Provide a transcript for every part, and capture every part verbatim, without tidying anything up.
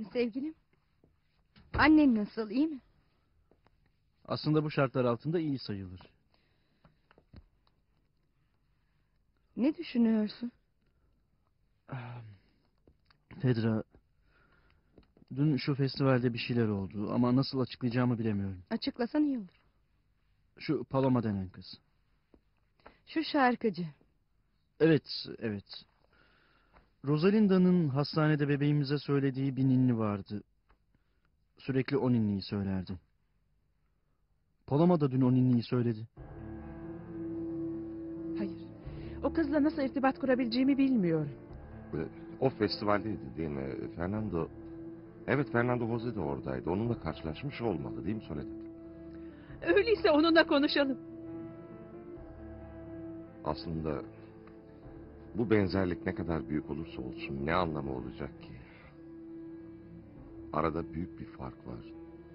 Sevgilim, annen nasıl, iyi mi? Aslında bu şartlar altında iyi sayılır. Ne düşünüyorsun? Fedra, dün şu festivalde bir şeyler oldu ama nasıl açıklayacağımı bilemiyorum. Açıklasan iyi olur. Şu Paloma denen kız. Şu şarkıcı. Evet, evet. Rosalinda'nın hastanede bebeğimize söylediği bir ninni vardı. Sürekli o ninniyi söylerdi. Paloma da dün o ninniyi söyledi. Hayır. O kızla nasıl irtibat kurabileceğimi bilmiyorum. O festivaldeydi değil mi? Fernando... Evet, Fernando Jose de oradaydı. Onunla karşılaşmış olmalı değil mi Soledad? Öyleyse onunla konuşalım. Aslında bu benzerlik ne kadar büyük olursa olsun ne anlamı olacak ki? Arada büyük bir fark var.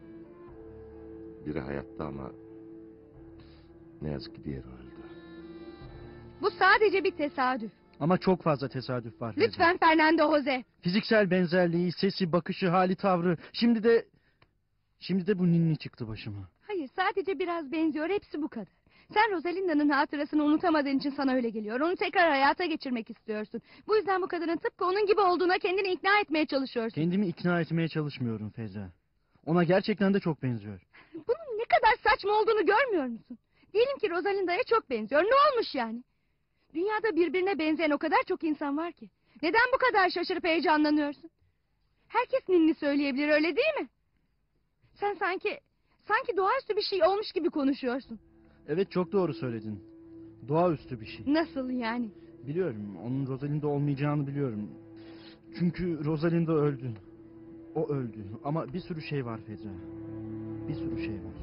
Biri hayatta ama ne yazık ki diğeri öldü. Bu sadece bir tesadüf. Ama çok fazla tesadüf var. Fedra. Lütfen Fernando Jose. Fiziksel benzerliği, sesi, bakışı, hali, tavrı. Şimdi de... Şimdi de bu ninni çıktı başıma. Hayır, sadece biraz benziyor, hepsi bu kadar. Sen Rosalinda'nın hatırasını unutamadığın için sana öyle geliyor. Onu tekrar hayata geçirmek istiyorsun. Bu yüzden bu kadının tıpkı onun gibi olduğuna kendini ikna etmeye çalışıyorsun. Kendimi ikna etmeye çalışmıyorum Fedra. Ona gerçekten de çok benziyor. Bunun ne kadar saçma olduğunu görmüyor musun? Diyelim ki Rosalinda'ya çok benziyor. Ne olmuş yani? Dünyada birbirine benzeyen o kadar çok insan var ki. Neden bu kadar şaşırıp heyecanlanıyorsun? Herkes ninni söyleyebilir, öyle değil mi? Sen sanki... Sanki doğaüstü bir şey olmuş gibi konuşuyorsun. Evet, çok doğru söyledin. Doğaüstü bir şey. Nasıl yani? Biliyorum, onun Rosalinda olmayacağını biliyorum. Çünkü Rosalinda öldü. O öldü. Ama bir sürü şey var Fedra. Bir sürü şey var.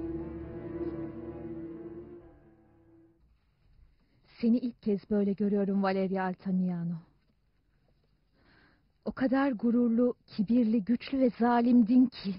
Seni ilk kez böyle görüyorum Valeria Altaniano. O kadar gururlu, kibirli, güçlü ve zalimdin ki.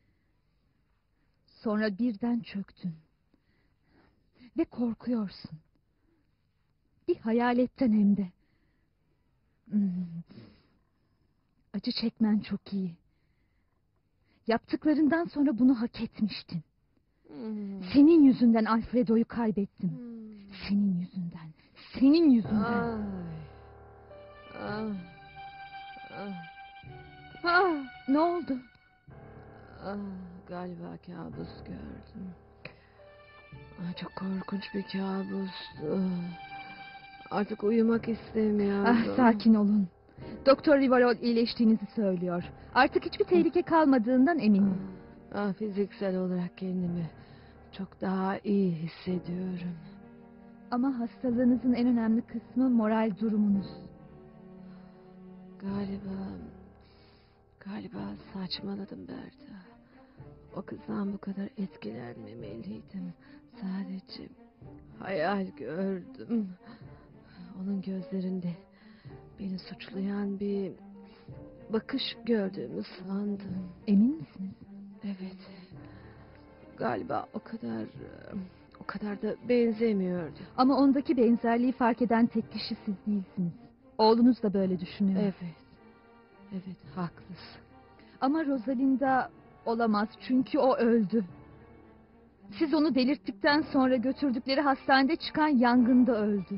Sonra birden çöktün. Ve korkuyorsun. Bir hayaletten hem de. Hmm. Acı çekmen çok iyi. Yaptıklarından sonra bunu hak etmiştin. Hmm. Senin yüzünden Alfredo'yu kaybettim. Hmm. Senin yüzünden. Senin yüzünden. Ay. Ah. Ah. Ah. Ne oldu? Ah, galiba kabus gördüm. Ah, çok korkunç bir kabustu. Artık uyumak istemiyorum. Ah, sakin olun. Doktor Rivarol iyileştiğinizi söylüyor. Artık hiçbir tehlike kalmadığından eminim. Ah, fiziksel olarak kendimi çok daha iyi hissediyorum. Ama hastalığınızın en önemli kısmı moral durumunuz. Galiba... Galiba saçmaladım Berta. O kızdan bu kadar etkilenmemeliydim. Sadece hayal gördüm. Onun gözlerinde beni suçlayan bir bakış gördüğümü sandım. Emin misiniz? Evet. Galiba o kadar... O kadar da benzemiyordu. Ama ondaki benzerliği fark eden tek kişi siz değilsiniz. Oğlunuz da böyle düşünüyor. Evet. Evet, haklısın. Ama Rosalinda olamaz çünkü o öldü. Siz onu delirttikten sonra götürdükleri hastanede çıkan yangında öldü.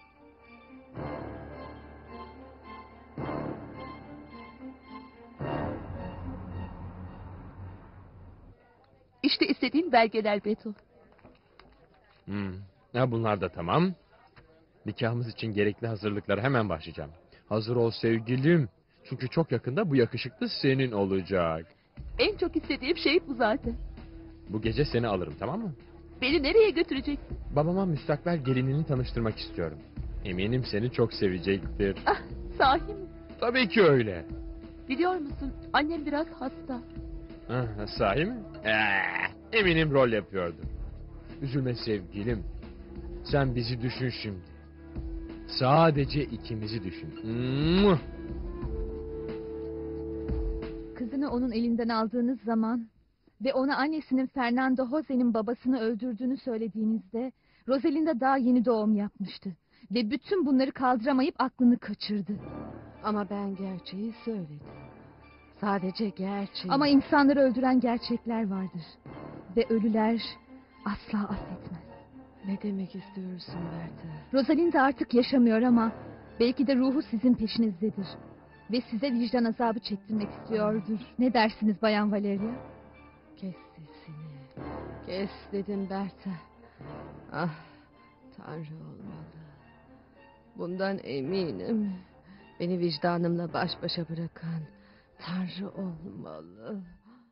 İşte istediğim belgeler Beto. Hmm. Ya bunlar da tamam. Nikahımız için gerekli hazırlıklara hemen başlayacağım. Hazır ol sevgilim. Çünkü çok yakında bu yakışıklı senin olacak. En çok istediğim şey bu zaten. Bu gece seni alırım, tamam mı? Beni nereye götüreceksin? Babama müstakbel gelinini tanıştırmak istiyorum. Eminim seni çok sevecektir. Ah, sahi mi? Tabii ki öyle. Biliyor musun, annem biraz hasta. Ah, sahi mi? Ee, eminim rol yapıyordu. Üzülme sevgilim. Sen bizi düşün şimdi. Sadece ikimizi düşün. Mua! Kızını onun elinden aldığınız zaman ve ona annesinin Fernando Jose'nin babasını öldürdüğünü söylediğinizde Rosalinda daha yeni doğum yapmıştı. Ve bütün bunları kaldıramayıp aklını kaçırdı. Ama ben gerçeği söyledim. sadece gerçeği. Ama insanları öldüren gerçekler vardır. Ve ölüler asla affetmez. Ne demek istiyorsun Berta? Rosalinda artık yaşamıyor ama belki de ruhu sizin peşinizdedir. Ve size vicdan azabı çektirmek istiyordur. Ne dersiniz Bayan Valeria? Kes sesini. Kes dedim Berta. Ah, Tanrı olmalı. Bundan eminim. Beni vicdanımla baş başa bırakan Tanrı olmalı.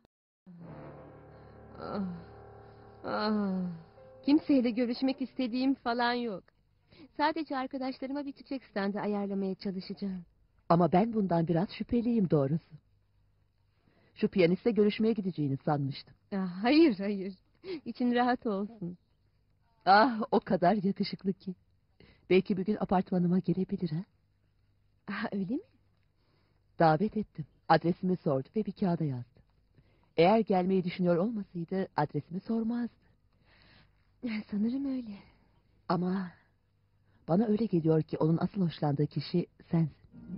Ah, ah. Kimseyle görüşmek istediğim falan yok. Sadece arkadaşlarıma bir çiçek standı ayarlamaya çalışacağım. Ama ben bundan biraz şüpheliyim doğrusu. Şu piyanistle görüşmeye gideceğini sanmıştım. Ah, hayır hayır. İçin rahat olsun. Ah, o kadar yakışıklı ki. Belki bir gün apartmanıma gelebilir ha. Ah, öyle mi? Davet ettim. Adresimi sordu ve bir kağıda yazdı. Eğer gelmeyi düşünüyor olmasaydı adresimi sormazdı. Sanırım öyle. Ama bana öyle geliyor ki onun asıl hoşlandığı kişi sensin.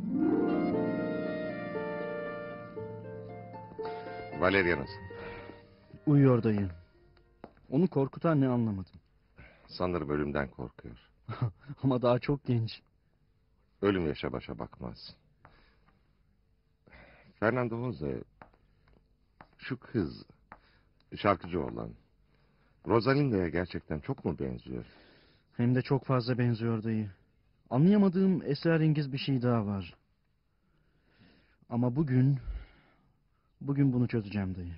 Valeria nasıl? Uyuyor dayı. Onu korkutan ne anlamadım. Sanırım ölümden korkuyor. Ama daha çok genç. Ölüm yaşa başa bakmaz. Fernando Jose, şu kız, şarkıcı olan, Rosalinda'ya gerçekten çok mu benziyor? Hem de çok fazla benziyor dayı. Anlayamadığım esrarengiz bir şey daha var. Ama bugün, bugün bunu çözeceğim dayı.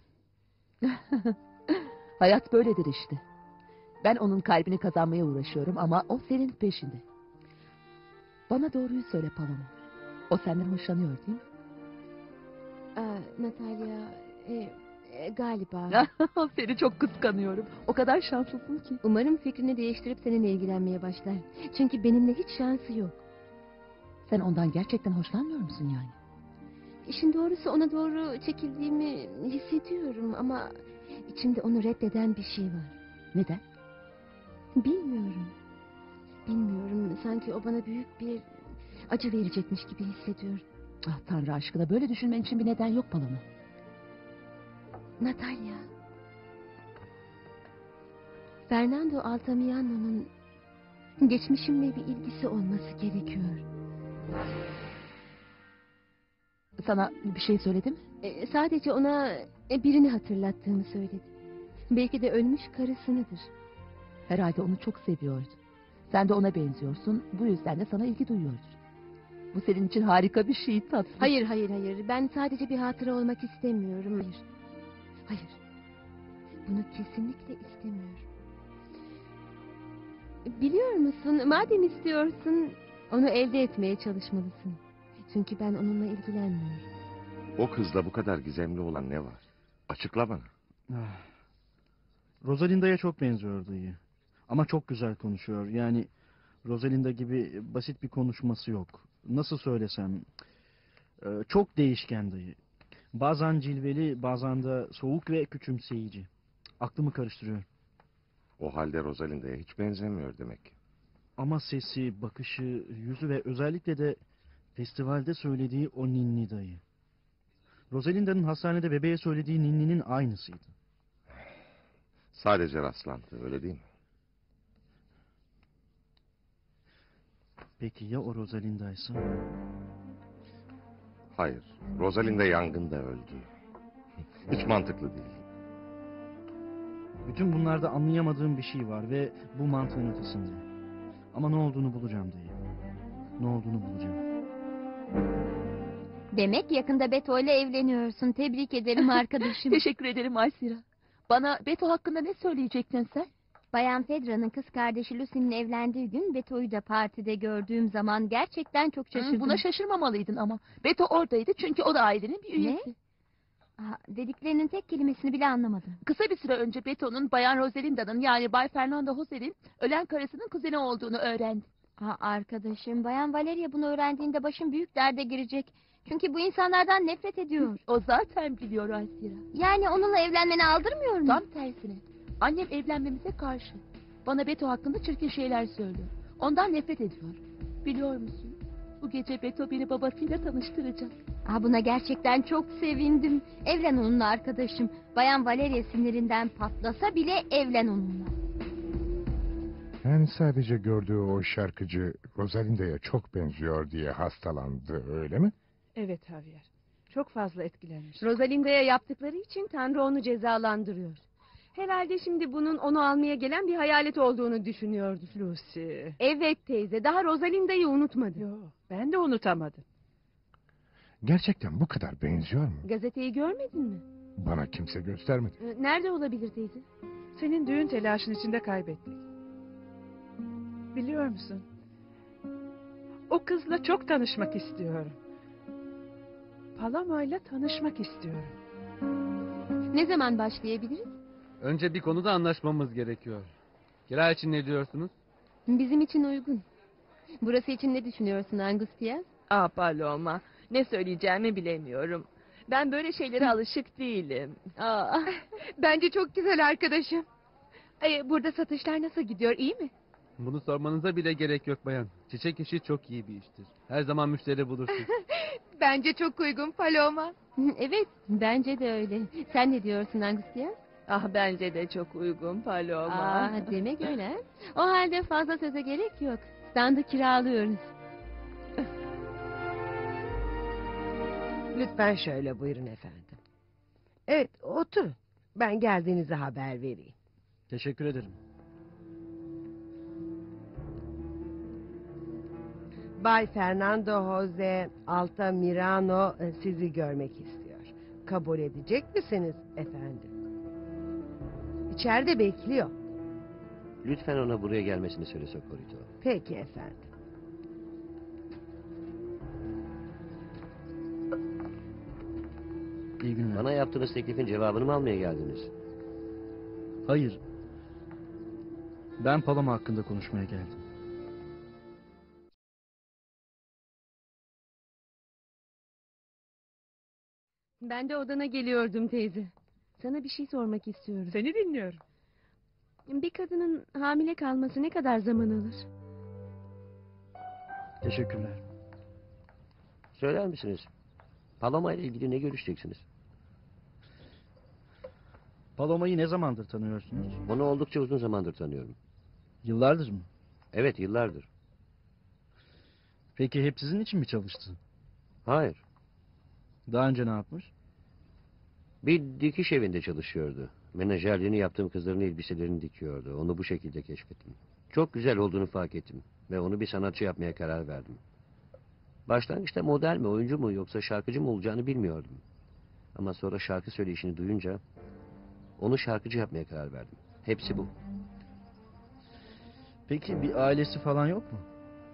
Hayat böyledir işte. Ben onun kalbini kazanmaya uğraşıyorum ama o senin peşinde. Bana doğruyu söyle Paloma. O senden hoşlanıyor değil mi? Aa, Natalya, e, e, galiba. Seni çok kıskanıyorum. O kadar şanslısın ki. Umarım fikrini değiştirip seninle ilgilenmeye başlar. Çünkü benimle hiç şansı yok. Sen ondan gerçekten hoşlanmıyor musun yani? İşin doğrusu ona doğru çekildiğimi hissediyorum ama içimde onu reddeden bir şey var. Neden? Bilmiyorum. Bilmiyorum. Sanki o bana büyük bir acı verecekmiş gibi hissediyorum. Ah Tanrı aşkına, böyle düşünmen için bir neden yok Paloma. Natalya. Fernando Altamirano'nun geçmişimle bir ilgisi olması gerekiyor. Sana bir şey söyledi mi? E, sadece ona e, birini hatırlattığını söyledi. Belki de ölmüş karısınıdır. Herhalde onu çok seviyordu. Sen de ona benziyorsun. Bu yüzden de sana ilgi duyuyordur. Bu senin için harika bir şey tatlım. Hayır hayır hayır. Ben sadece bir hatıra olmak istemiyorum. Hayır. Hayır. Bunu kesinlikle istemiyorum. Biliyor musun? Madem istiyorsun, onu elde etmeye çalışmalısın. Çünkü ben onunla ilgilenmiyorum. O kızla bu kadar gizemli olan ne var? Açıkla bana. Ah. Rosalinda'ya çok benziyor dayı. Ama çok güzel konuşuyor. Yani Rosalinda gibi basit bir konuşması yok. Nasıl söylesem... e, Çok değişken dayı. Bazen cilveli, bazen de soğuk ve küçümseyici. Aklımı karıştırıyor. O halde Rosalinda'ya hiç benzemiyor demek ki. Ama sesi, bakışı, yüzü ve özellikle de festivalde söylediği o ninni dayı. Rosalinda'nın hastanede bebeğe söylediği ninninin aynısıydı. Sadece rastlantı, öyle değil mi? Peki ya o Rosalinda'ysa? Hayır, Rosalinda yangında öldü. Hiç mantıklı değil. Bütün bunlarda anlayamadığım bir şey var ve bu mantığın ötesinde. Ama ne olduğunu bulacağım dayı. Ne olduğunu bulacağım. Demek yakında Beto ile evleniyorsun. Tebrik ederim arkadaşım. Teşekkür ederim Aysira. Bana Beto hakkında ne söyleyecektin sen? Bayan Fedra'nın kız kardeşi Lucy'nin evlendiği gün Beto'yu da partide gördüğüm zaman gerçekten çok şaşırdım. Hı, buna şaşırmamalıydın ama. Beto oradaydı çünkü o da ailenin bir üyesi. Aa, dediklerinin tek kelimesini bile anlamadım. Kısa bir süre önce Beto'nun Bayan Rosalinda'nın yani Bay Fernando Jose'nin ölen karısının kuzeni olduğunu öğrendi. Aa, arkadaşım Bayan Valeria bunu öğrendiğinde başım büyük derde girecek. Çünkü bu insanlardan nefret ediyor. O zaten biliyor Aysira. Yani onunla evlenmeni aldırmıyor mu? Tam tersine. Annem evlenmemize karşı. Bana Beto hakkında çirkin şeyler söylüyor. Ondan nefret ediyor. Biliyor musun? Bu gece Beto beni babasıyla tanıştıracak. Aa, buna gerçekten çok sevindim. Evlen onunla arkadaşım. Bayan Valeria sinirinden patlasa bile evlen onunla. Yani sadece gördüğü o şarkıcı Rosalinda'ya çok benziyor diye hastalandı, öyle mi? Evet Javier. Çok fazla etkilenmiş. Rosalinda'ya yaptıkları için Tanrı onu cezalandırıyor. Herhalde şimdi bunun onu almaya gelen bir hayalet olduğunu düşünüyordu. Lucy. Evet teyze, daha Rosalinda'yı unutmadı. Yo, ben de unutamadım. Gerçekten bu kadar benziyor mu? Gazeteyi görmedin mi? Bana kimse göstermedi. Ee, Nerede olabilir teyze? Senin düğün telaşın içinde kaybettik. Biliyor musun? O kızla çok tanışmak istiyorum. Palama'yla tanışmak istiyorum. Ne zaman başlayabiliriz? Önce bir konuda anlaşmamız gerekiyor. Kira için ne diyorsunuz? Bizim için uygun. Burası için ne düşünüyorsun Angustias? Ah Paloma, ne söyleyeceğimi bilemiyorum. Ben böyle şeylere alışık değilim. Aa, Bence çok güzel arkadaşım. Ee, burada satışlar nasıl gidiyor, iyi mi? Bunu sormanıza bile gerek yok bayan. Çiçek işi çok iyi bir iştir. Her zaman müşteri bulursun. Bence çok uygun Paloma. Evet, bence de öyle. Sen ne diyorsun Angustias? ah bence de çok uygun Paloma. Aa, demek öyle. ha? O halde fazla söze gerek yok. Standı kiralıyoruz. Lütfen şöyle buyurun efendim. Evet, oturun. Ben geldiğinizi haber vereyim. Teşekkür ederim. Bay Fernando Jose Altamirano e, sizi görmek istiyor. Kabul edecek misiniz efendim? İçeride bekliyor. Lütfen ona buraya gelmesini söyle Socorrito. Peki efendim. İyi günler. Bana yaptığınız teklifin cevabını mı almaya geldiniz? Hayır. Ben Paloma hakkında konuşmaya geldim. Ben de odana geliyordum teyze. Sana bir şey sormak istiyorum. Seni dinliyorum. Bir kadının hamile kalması ne kadar zaman alır? Teşekkürler. Söyler misiniz? Paloma ile ilgili ne görüşeceksiniz? Paloma'yı ne zamandır tanıyorsunuz? Onu oldukça uzun zamandır tanıyorum. Yıllardır mı? Evet, yıllardır. Peki hep sizin için mi çalıştı? Hayır. Daha önce ne yapmış? Bir dikiş evinde çalışıyordu. Menajerliğini yaptığım kızların elbiselerini dikiyordu. Onu bu şekilde keşfettim. Çok güzel olduğunu fark ettim. Ve onu bir sanatçı yapmaya karar verdim. Başlangıçta model mi, oyuncu mu yoksa şarkıcı mı olacağını bilmiyordum. Ama sonra şarkı söyleyişini duyunca onu şarkıcı yapmaya karar verdim. Hepsi bu. Peki bir ailesi falan yok mu?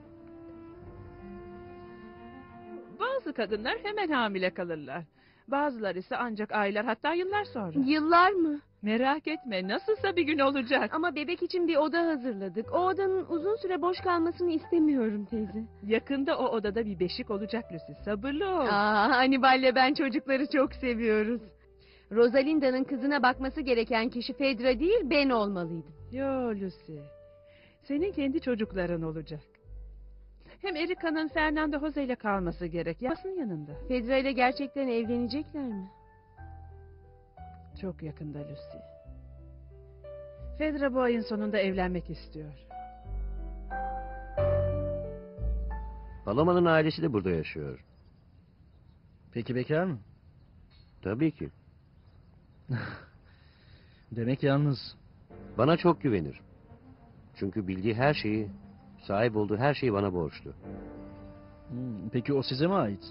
Bazı kadınlar hemen hamile kalırlar. Bazıları ise ancak aylar, hatta yıllar sonra. Yıllar mı? Merak etme, nasılsa bir gün olacak. Ama bebek için bir oda hazırladık. O odanın uzun süre boş kalmasını istemiyorum teyze. Yakında o odada bir beşik olacak Lucy. Sabırlı ol. Aa, Hannibal'le ben çocukları çok seviyoruz. Rosalinda'nın kızına bakması gereken kişi Fedra değil, ben olmalıydım. Yo Lucy. Senin kendi çocukların olacak. Hem Erica'nın Fernando Jose ile kalması gerek. Yasın yanında. Fedra ile gerçekten evlenecekler mi? Çok yakında Lucy. Fedra bu ayın sonunda evlenmek istiyor. Paloma'nın ailesi de burada yaşıyor. Peki bekar mı? Tabii ki. Demek yalnız. Bana çok güvenir. Çünkü bildiği her şeyi, sahip olduğu her şeyi bana borçlu. Hmm, peki o size mi ait?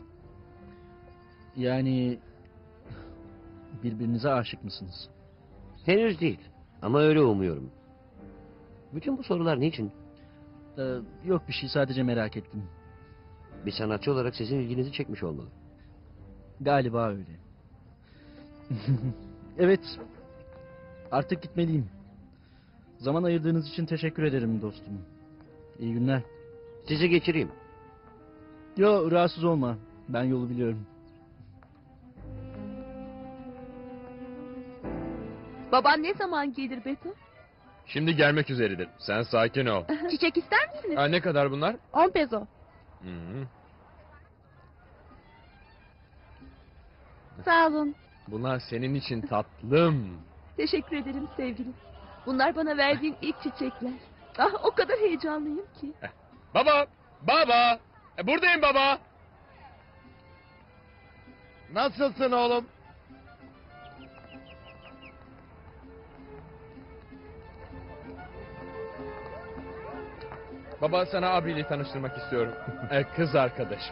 Yani birbirinize aşık mısınız? Henüz değil ama öyle umuyorum. Bütün bu sorular niçin? Ee, yok bir şey, sadece merak ettim. Bir sanatçı olarak sizin ilginizi çekmiş olmalı. Galiba öyle. Evet. Artık gitmeliyim. Zaman ayırdığınız için teşekkür ederim dostum. İyi günler. Sizi geçireyim. Yo, rahatsız olma. Ben yolu biliyorum. Baban ne zaman gelir Beto? Şimdi gelmek üzeredir. Sen sakin ol. Çiçek ister misiniz? Ha, ne kadar bunlar? On peso. Hı-hı. Sağ olun. Bunlar senin için tatlım. Teşekkür ederim sevgilim. Bunlar bana verdiğin ilk çiçekler. Ah o kadar heyecanlıyım ki. Baba! Baba! E, buradayım baba! Nasılsın oğlum? Baba sana abiyle tanıştırmak istiyorum. E, kız arkadaşım.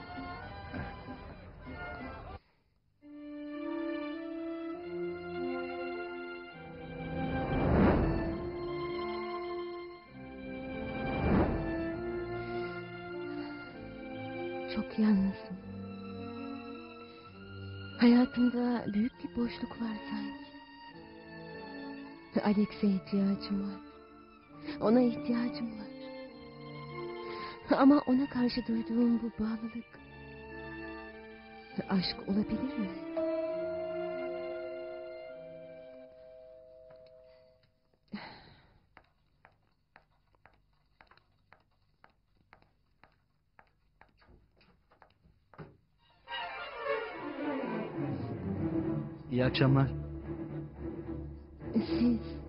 Çok yalnızım. Hayatımda büyük bir boşluk var sanki. Alex'e ihtiyacım var. Ona ihtiyacım var. Ama ona karşı duyduğum bu bağlılık aşk olabilir mi? İyi akşamlar. Siz